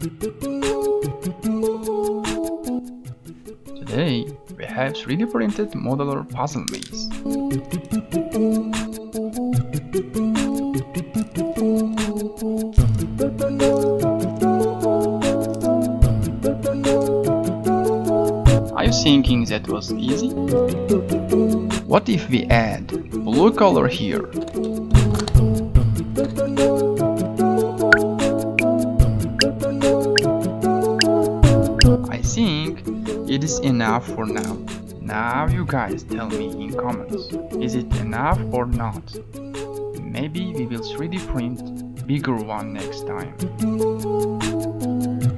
Today, we have 3D printed modular puzzle maze. Are you thinking that was easy? What if we add blue color here? I think it is enough for now. Now you guys tell me in comments, is it enough or not? Maybe we will 3D print bigger one next time.